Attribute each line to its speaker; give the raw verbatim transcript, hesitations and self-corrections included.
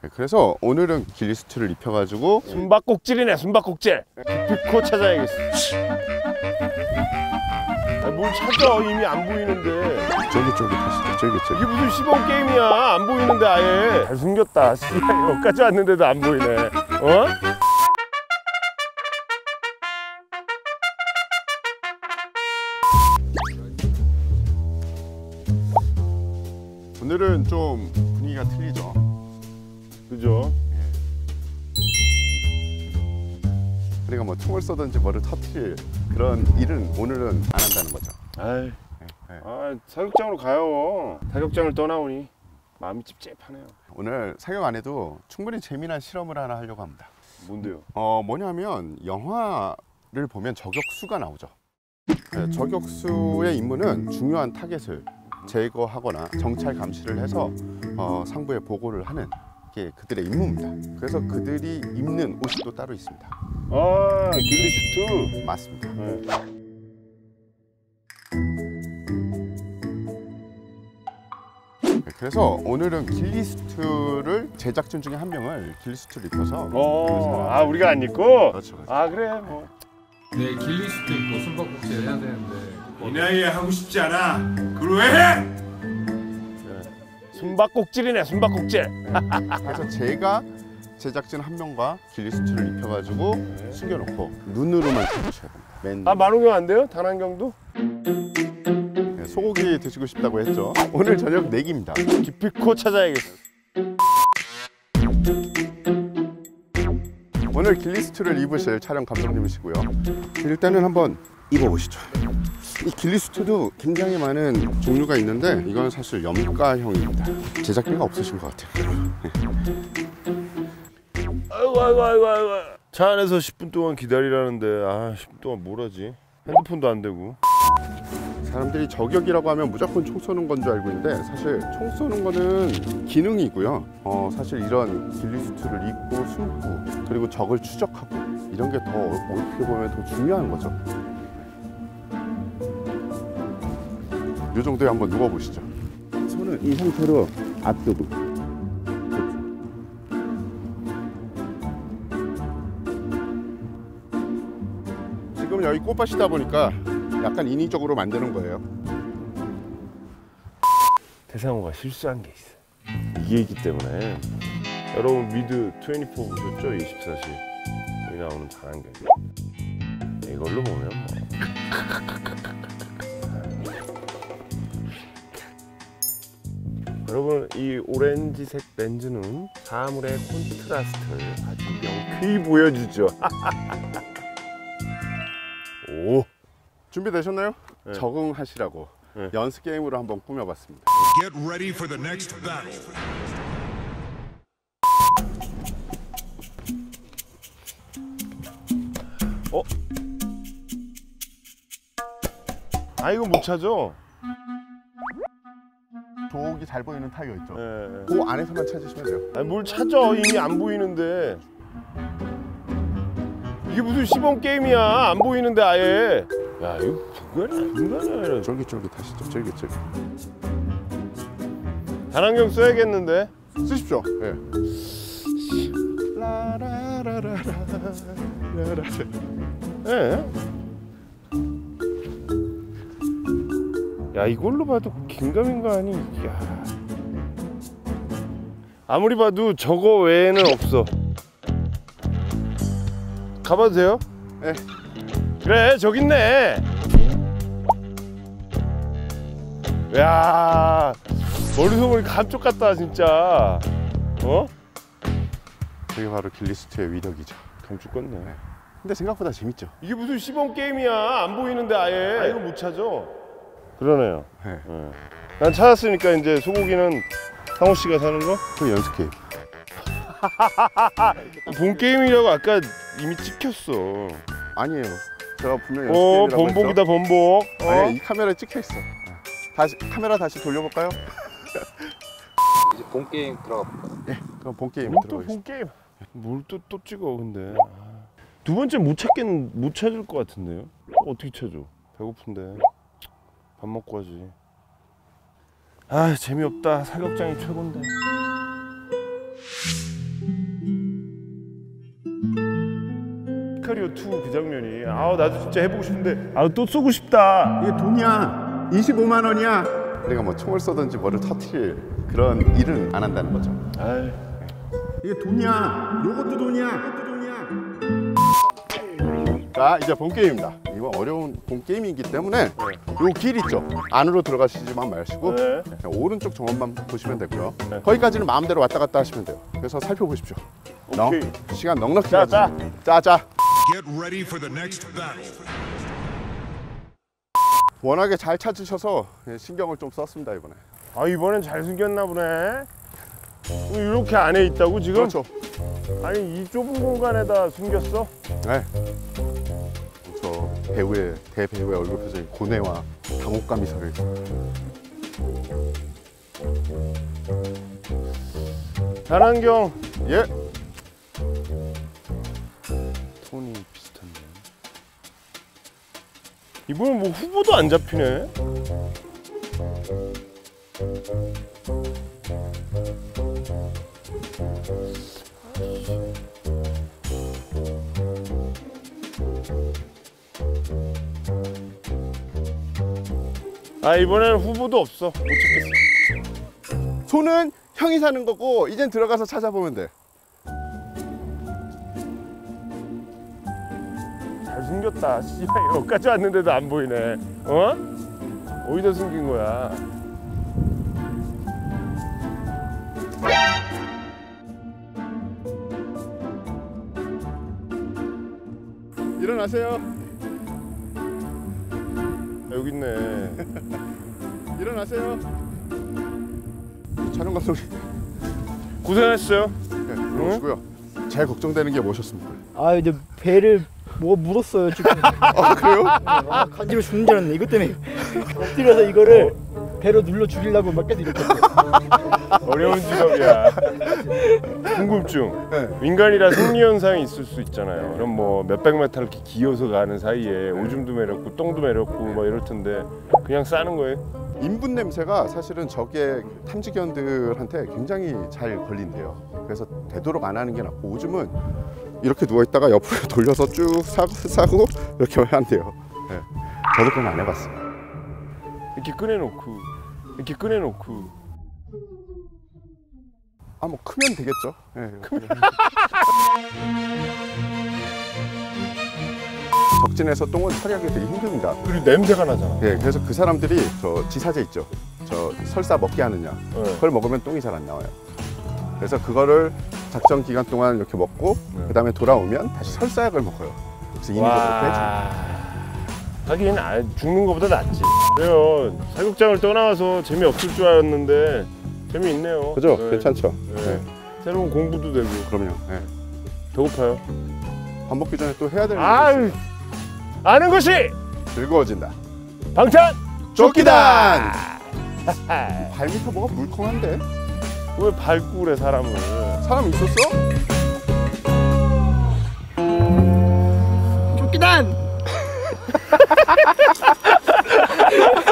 Speaker 1: 그래서 오늘은 길리스트를 입혀가지고
Speaker 2: 숨바꼭질이네, 숨바꼭질. 기피코 찾아야겠어. 아, 뭘 찾아, 이미 안 보이는데.
Speaker 1: 쫄깃쫄깃하시죠, 쫄깃쫄깃.
Speaker 2: 이게 무슨 시범 게임이야. 안 보이는데 아예. 잘 숨겼다. 여기까지 왔는데도 안 보이네. 어?
Speaker 1: 오늘은 좀 분위기가 틀리죠.
Speaker 2: 그죠?
Speaker 1: 그러니까 뭐 총을 쏘든지 뭐를 터뜨릴 그런 일은 오늘은 안 한다는 거죠.
Speaker 2: 아이,
Speaker 1: 네, 네.
Speaker 2: 아, 사격장으로 가요. 사격장을 떠나오니 마음이 찝찝하네요.
Speaker 1: 오늘 사격 안 해도 충분히 재미난 실험을 하나 하려고 합니다.
Speaker 2: 뭔데요?
Speaker 1: 어 뭐냐면 영화를 보면 저격수가 나오죠. 네, 저격수의 임무는 중요한 타겟을 제거하거나 정찰 감시를 해서 어, 상부에 보고를 하는 게 그들의 임무입니다. 그래서 그들이 입는 옷이 또 따로 있습니다.
Speaker 2: 아, 길리슈트.
Speaker 1: 맞습니다.
Speaker 2: 네.
Speaker 1: 네, 그래서 오늘은 길리스트를 제작진 중에 한 명을 길리스트를 입혀서
Speaker 2: 어, 아, 우리가 안 입고?
Speaker 1: 그렇죠, 그렇죠.
Speaker 2: 아, 그래, 뭐.
Speaker 3: 네, 길리슈트 입고 숨바꼭질 해야 되는데
Speaker 4: 이 나이에 하고 싶지 않아. 그걸 왜 해?
Speaker 2: 네. 숨바꼭질이네, 숨바꼭질.
Speaker 1: 그래서 제가 제작진 한 명과 길리스트를 입혀가지고 숨겨놓고 눈으로만 찾으셔야 됩니다. 맨
Speaker 2: 아, 만원경 안 돼요? 단안경도?
Speaker 1: 네, 소고기 드시고 싶다고 했죠. 오늘 저녁 내기입니다.
Speaker 2: 기피코 찾아야겠어.
Speaker 1: 오늘 길리스트를 입으실 촬영 감독님이시고요. 일단은 한번 입어보시죠. 이 길리스트도 굉장히 많은 종류가 있는데 이건 사실 염가형입니다. 제작비가 없으신 것 같아요.
Speaker 2: 아이고, 아이고, 아이고, 아이고. 차 안에서 십 분 동안 기다리라는데, 아, 십 분 동안 뭘 하지? 핸드폰도 안 되고.
Speaker 1: 사람들이 저격이라고 하면 무조건 총 쏘는 건 줄 알고 있는데 사실 총 쏘는 거는 기능이고요. 어, 사실 이런 길리스트를 입고 숨고 그리고 적을 추적하고 이런 게 더 어떻게 보면 더 중요한 거죠. 이 정도에 한번 누워보시죠. 손을 이 상태로 앞뒤로. 지금 여기 꽃밭이다 보니까 약간 인위적으로 만드는 거예요.
Speaker 2: 대상호가 실수한 게 있어. 이게 있기 때문에. 여러분 미드 이십사 보셨죠? 이십사 시 여기 나오는 단안경. 이걸로 보면 뭐. 여러분 이 오렌지색 렌즈는 사물의 콘트라스트를 아주 명쾌히 보여주죠. 오,
Speaker 1: 준비되셨나요?
Speaker 2: 네.
Speaker 1: 적응하시라고
Speaker 2: 네.
Speaker 1: 연습 게임으로 한번 꾸며봤습니다.
Speaker 4: Get ready for the next battle.
Speaker 2: 어? 아 이거 못 찾아.
Speaker 1: 저기 잘 보이는 타이어 있죠?
Speaker 2: 예.
Speaker 1: 그 안에서만 찾으시면 돼요.
Speaker 2: 아니 뭘 찾아, 이미 안 보이는데. 이게 무슨 시범 게임이야. 안 보이는데 아예. 야 이거 그거는 인간이야.
Speaker 1: 쫄깃쫄깃하시죠? 쫄깃쫄깃.
Speaker 2: 단안경 써야겠는데.
Speaker 1: 쓰십시오. 예. 라라라라라라라.
Speaker 2: 예. 야 이걸로 봐도 긴가민가 아니. 야. 아무리 봐도 저거 외에는 없어. 가봐도 돼요?
Speaker 1: 네.
Speaker 2: 그래 저기 있네. 야 머리서 보니까 감쪽 같다 진짜. 어?
Speaker 1: 그게 바로 길리스트의 위력이죠.
Speaker 2: 감쪽 같네.
Speaker 1: 네. 근데 생각보다 재밌죠?
Speaker 2: 이게 무슨 시범 게임이야. 안 보이는데 아예. 아 이거 못 찾아. 그러네요.
Speaker 1: 네.
Speaker 2: 네. 난 찾았으니까 이제 소고기는 상호 씨가 사는 거?
Speaker 1: 그 연습 게임.
Speaker 2: 본 게임이라고 아까 이미 찍혔어.
Speaker 1: 아니에요. 제가 분명히 연습
Speaker 2: 어
Speaker 1: 게임이라고
Speaker 2: 번복이다
Speaker 1: 했죠?
Speaker 2: 번복. 어?
Speaker 1: 아니 이 카메라에 찍혀 있어. 다시 카메라 다시 돌려볼까요?
Speaker 3: 이제 본 게임 들어가 볼까요?
Speaker 1: 네. 그럼 본 게임으로
Speaker 2: 또 본
Speaker 1: 들어가겠습니다.
Speaker 2: 게임. 뭘 또 또 찍어 근데. 두 번째 못 찾겠는 못 찾을 것 같은데요? 어떻게 찾아? 배고픈데 밥 먹고 하지. 아 재미없다. 사격장이 최고인데. 시카리오 투 그 장면이 아 나도 진짜 해보고 싶은데 아 또 쏘고 싶다.
Speaker 1: 이게 돈이야. 이십오만 원이야. 내가 뭐 총을 쏘든지 뭐를 터트릴 그런 일은 안 한다는 거죠.
Speaker 2: 아이.
Speaker 1: 이게 돈이야. 요것도 돈이야. 이것도 돈이야. 자, 이제 본 게임입니다. 이거 어려운 본 게임이기 때문에 요 길 있죠. 안으로 들어가시지만 마시고
Speaker 2: 네.
Speaker 1: 그냥 오른쪽 정원만 보시면 되고요.
Speaker 2: 네.
Speaker 1: 거기까지는 마음대로 왔다 갔다 하시면 돼요. 그래서 살펴보십시오.
Speaker 2: 오케이.
Speaker 1: 넉, 시간 넉넉히
Speaker 2: 자,
Speaker 1: 가지고. 자, 자.
Speaker 4: Get ready for the next battle.
Speaker 1: 워낙에 잘 찾으셔서 신경을 좀 썼습니다 이번에.
Speaker 2: 아 이번엔 잘 숨겼나 보네. 이렇게 안에 있다고 지금?
Speaker 1: 그렇죠.
Speaker 2: 아니 이 좁은 공간에다 숨겼어?
Speaker 1: 네. 저 배우의 대배우의 얼굴 표정이 고뇌와 당혹감이 서려 있고.
Speaker 2: 단안경.
Speaker 1: 예.
Speaker 2: 톤이 비슷한데. 이번엔 뭐 후보도 안 잡히네. 아 이번에는 후보도 없어. 못 찾겠어.
Speaker 1: 손은 형이 사는 거고 이젠 들어가서 찾아보면 돼.
Speaker 2: 잘 숨겼다. 씨발 여기까지 왔는데도 안 보이네. 어? 어디다 숨긴 거야?
Speaker 1: 일어나세요.
Speaker 2: 아, 여기 있네.
Speaker 1: 일어나세요. 촬영 감독님
Speaker 2: 고생했어요.
Speaker 1: 네, 들어오시고요. 제일 걱정되는 게 뭐셨습니까?
Speaker 5: 아 이제 배를 뭐가 물었어요 지금.
Speaker 1: 아 그래요?
Speaker 5: 아, 간지러 죽는 줄 알았네. 이것 때문에 엎드려서 이거를 배로 눌러 죽이려고 막 계속 이렇게 했어요.
Speaker 2: 어려운 직업이야. 궁금증.
Speaker 1: 네.
Speaker 2: 인간이라 생리 현상이 있을 수 있잖아요. 그럼 뭐 몇백 메타 이렇게 기어서 가는 사이에 오줌도 매렵고 똥도 매렵고 뭐 이럴 텐데 그냥 싸는 거예요.
Speaker 1: 인분 냄새가 사실은 저게 탐지견들한테 굉장히 잘 걸린대요. 그래서 되도록 안 하는 게 낫고 오줌은 이렇게 누워 있다가 옆으로 돌려서 쭉 싸고, 싸고 이렇게 한대요. 네. 저도 그건 안 해봤어요.
Speaker 2: 이렇게 꺼내놓고 이렇게 꺼내놓고.
Speaker 1: 아 뭐 크면 되겠죠. 네. 적진에서 똥을 처리하기 되게 힘듭니다.
Speaker 2: 그리고 냄새가 나잖아.
Speaker 1: 네, 그래서 그 사람들이 저 지사제 있죠. 저 설사 먹게 하느냐.
Speaker 2: 네.
Speaker 1: 그걸 먹으면 똥이 잘 안 나와요. 그래서 그거를 작전 기간 동안 이렇게 먹고
Speaker 2: 네.
Speaker 1: 그 다음에 돌아오면 다시 설사약을 먹어요. 그래서 인위적으로 빼줍니다.
Speaker 2: 하긴 아, 죽는 것보다 낫지. 그래요. 사격장을 떠나와서 재미없을 줄 알았는데 재미있네요.
Speaker 1: 그죠?
Speaker 2: 네.
Speaker 1: 괜찮죠?
Speaker 2: 네.
Speaker 1: 네.
Speaker 2: 새로운 공부도 되고.
Speaker 1: 그럼요. 네.
Speaker 2: 배고파요.
Speaker 1: 밥 먹기 전에 또 해야 될 일이
Speaker 2: 아유,
Speaker 1: 있어요.
Speaker 2: 아는 것이
Speaker 1: 즐거워진다.
Speaker 2: 방탄
Speaker 1: 조끼단! 발 밑에 뭐가 물컹한데?
Speaker 2: 왜 밟고 그래 사람을?
Speaker 1: 사람 있었어?
Speaker 5: 조끼단.